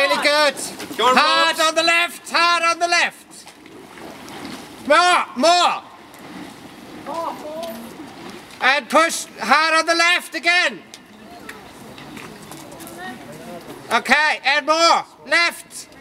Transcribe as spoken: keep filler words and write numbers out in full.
Really good. Go on, Hard Robs. on the left, hard on the left. More, more. And push hard on the left again. Okay, and more. Left.